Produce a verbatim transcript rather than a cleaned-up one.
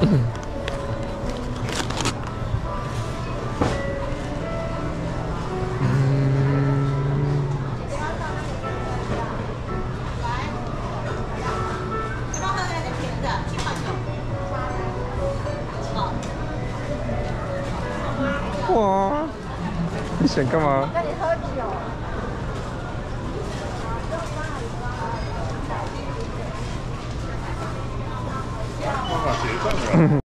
哇，你想干嘛？ 跟你喝酒。 办法结账了。